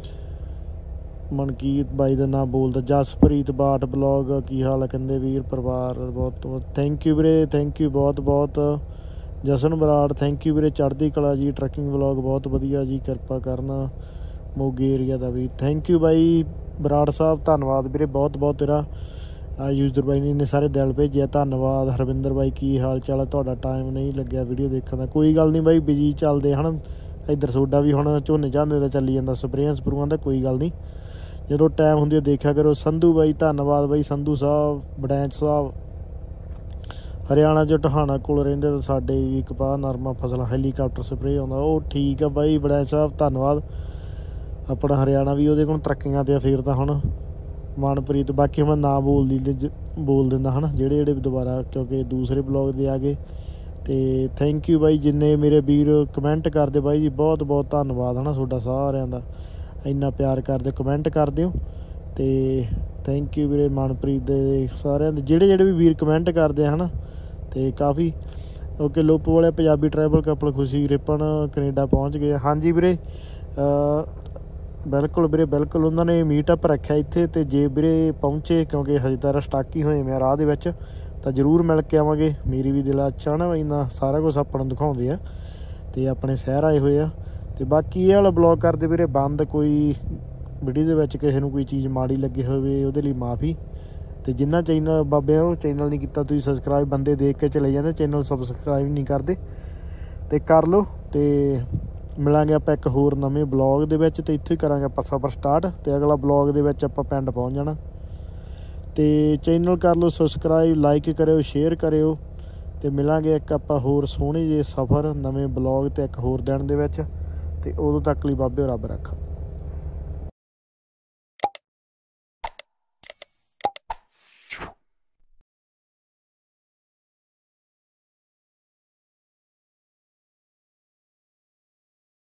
B: ਮਨਕੀਰਤ ਬਾਈ ਦਾ ਨਾਮ ਬੋਲਦਾ। ਜਸਪ੍ਰੀਤ ਬਾਟ ਬਲੌਗ ਕੀ ਹਾਲ ਹੈ, ਕਹਿੰਦੇ ਵੀਰ ਪਰਿਵਾਰ ਬਹੁਤ ਬਹੁਤ, ਥੈਂਕ ਯੂ ਵੀਰੇ, ਥੈਂਕ ਯੂ ਬਹੁਤ ਬਹੁਤ। ਜਸਨ ਬਰਾੜ ਥੈਂਕ ਯੂ ਵੀਰੇ, ਚੜ੍ਹਦੀ ਕਲਾ ਜੀ। ਟਰੱਕਿੰਗ ਬਲੌਗ ਬਹੁਤ ਵਧੀਆ ਜੀ, ਕਿਰਪਾ ਕਰਨਾ। ਮੋਗੇ ਏਰੀਆ ਦਾ ਵੀ ਥੈਂਕ ਯੂ ਬਾਈ ਬਰਾੜ ਸਾਹਿਬ, ਧੰਨਵਾਦ ਵੀਰੇ ਬਹੁਤ ਬਹੁਤ ਤੇਰਾ। ਯੂਜ਼ਰ ਬਾਈ ਨੇ ਇੰਨੇ ਸਾਰੇ ਦਿਲ ਭੇਜਿਆ, ਧੰਨਵਾਦ। ਹਰਵਿੰਦਰ ਬਾਈ ਕੀ ਹਾਲ ਚਾਲ ਹੈ, ਤੁਹਾਡਾ ਟਾਈਮ ਨਹੀਂ ਲੱਗਿਆ ਵੀਡੀਓ ਦੇਖਣ ਦਾ। ਕੋਈ ਗੱਲ ਨਹੀਂ ਬਾਈ, ਬਿਜੀ ਚੱਲਦੇ ਹਨ ਇੱਧਰ, ਤੁਹਾਡਾ ਵੀ ਹੁਣ ਝੋਨੇ ਝਾਨੇ ਦਾ ਚੱਲੀ ਜਾਂਦਾ, ਸਪਰੇਆਂ ਸਪਰੂਆਂ ਦਾ, ਕੋਈ ਗੱਲ ਨਹੀਂ ਜਦੋਂ ਟਾਈਮ ਹੁੰਦੀ ਦੇਖਿਆ ਕਰੋ। ਸੰਧੂ ਬਾਈ ਧੰਨਵਾਦ ਬਾਈ, ਸੰਧੂ ਸਾਹਿਬ। ਬੜੈਂਚ ਸਾਹਿਬ ਹਰਿਆਣਾ 'ਚ ਟਹਾਣਾ ਕੋਲ ਰਹਿੰਦੇ, ਤਾਂ ਸਾਡੇ ਵੀ ਕਪਾਹ ਨਰਮਾ ਫਸਲਾਂ ਹੈਲੀਕਾਪਟਰ ਸਪਰੇਅ ਆਉਂਦਾ। ਉਹ ਠੀਕ ਆ ਬਾਈ ਬੜੈਂਚ ਸਾਹਿਬ, ਧੰਨਵਾਦ। ਆਪਣਾ ਹਰਿਆਣਾ ਵੀ ਉਹਦੇ ਕੋਲ ਤਰੱਕੀਆਂ 'ਤੇ ਆ ਫਿਰ ਤਾਂ ਹੁਣ। ਮਨਪ੍ਰੀਤ ਬਾਕੀ ਹੁਣ ਨਾ ਬੋਲ ਦਿੰਦਾ ਹੈ ਨਾ ਜਿਹੜੇ ਦੁਬਾਰਾ, ਕਿਉਂਕਿ ਦੂਸਰੇ ਬਲੌਗ ਦੇ ਆ ਗਏ। ਅਤੇ ਥੈਂਕ ਯੂ ਬਾਈ ਜਿੰਨੇ ਮੇਰੇ ਵੀਰ ਕਮੈਂਟ ਕਰਦੇ ਬਾਈ ਜੀ, ਬਹੁਤ ਬਹੁਤ ਧੰਨਵਾਦ ਹੈ ਨਾ ਤੁਹਾਡਾ ਸਾਰਿਆਂ ਦਾ, ਇੰਨਾ ਪਿਆਰ ਕਰਦੇ, ਕਮੈਂਟ ਕਰਦੇ ਹੋ। ਅਤੇ ਥੈਂਕ ਯੂ ਵੀਰੇ ਮਨਪ੍ਰੀਤ ਦੇ ਸਾਰਿਆਂ ਦੇ, ਜਿਹੜੇ ਵੀ ਵੀਰ ਕਮੈਂਟ ਕਰਦੇ ਆ ਹੈ ਨਾ। ਅਤੇ ਕਾਫੀ ਓਕੇ। ਲੋਪੋ ਵਾਲੇ Punjabi travel couple Khushi Ripan Canada ਪਹੁੰਚ ਗਏ। ਹਾਂਜੀ ਵੀਰੇ ਬਿਲਕੁਲ ਵੀਰੇ ਬਿਲਕੁਲ, ਉਹਨਾਂ ਨੇ ਮੀਟਅਪ ਰੱਖਿਆ ਇੱਥੇ। ਅਤੇ ਜੇ ਵੀਰੇ ਪਹੁੰਚੇ, ਕਿਉਂਕਿ ਹਜੇ ਤਾਂ ਸਟਾਕ ਹੀ ਹੋਏ ਮੈਂ ਰਾਹ ਦੇ ਵਿੱਚ, ਤਾਂ ਜ਼ਰੂਰ ਮਿਲ ਕੇ ਆਵਾਂਗੇ। ਮੇਰੀ ਵੀ ਦਿਲ ਅੱਛਾ ਨਾ, ਇੰਨਾ ਸਾਰਾ ਕੁਛ ਆਪਾਂ ਨੂੰ ਦਿਖਾਉਂਦੇ ਆ ਅਤੇ ਆਪਣੇ ਸ਼ਹਿਰ ਆਏ ਹੋਏ ਆ। ਅਤੇ ਬਾਕੀ ਇਹ ਵਾਲਾ ਬਲੌਗ ਕਰਦੇ ਵੀਰੇ ਬੰਦ, ਕੋਈ ਵੀਡੀਓ ਦੇ ਵਿੱਚ ਕਿਸੇ ਨੂੰ ਕੋਈ ਚੀਜ਼ ਮਾੜੀ ਲੱਗੀ ਹੋਵੇ ਉਹਦੇ ਲਈ ਮਾਫੀ। ਅਤੇ ਜਿੰਨਾ ਚੈਨਲ ਬਾਬੇ ਉਹ ਚੈਨਲ ਨਹੀਂ ਕੀਤਾ ਤੁਸੀਂ ਸਬਸਕ੍ਰਾਈਬ, ਬੰਦੇ ਦੇਖ ਕੇ ਚਲੇ ਜਾਂਦੇ ਚੈਨਲ ਸਬਸਕ੍ਰਾਈਬ ਨਹੀਂ ਕਰਦੇ, ਅਤੇ ਕਰ ਲਓ। ਅਤੇ ਮਿਲਾਂਗੇ ਆਪਾਂ ਇੱਕ ਹੋਰ ਨਵੇਂ ਬਲੌਗ ਦੇ ਵਿੱਚ, ਅਤੇ ਇੱਥੇ ਹੀ ਕਰਾਂਗੇ ਆਪਾਂ ਸਫ਼ਰ ਸਟਾਰਟ। ਅਤੇ ਅਗਲਾ ਬਲੌਗ ਦੇ ਵਿੱਚ ਆਪਾਂ ਪਿੰਡ ਪਹੁੰਚ ਜਾਣਾ। ਅਤੇ ਚੈਨਲ ਕਰ ਲਓ ਸਬਸਕ੍ਰਾਈਬ, ਲਾਈਕ ਕਰਿਓ, ਸ਼ੇਅਰ ਕਰਿਓ। ਅਤੇ ਮਿਲਾਂਗੇ ਇੱਕ ਆਪਾਂ ਹੋਰ ਸੋਹਣੇ ਜਿਹੇ ਸਫ਼ਰ ਨਵੇਂ ਬਲੌਗ 'ਤੇ ਇੱਕ ਹੋਰ ਦਿਨ ਦੇ ਵਿੱਚ। ਅਤੇ ਉਦੋਂ ਤੱਕ ਲਈ ਬਾਬੇ ਰੱਬ ਰੱਖਾ।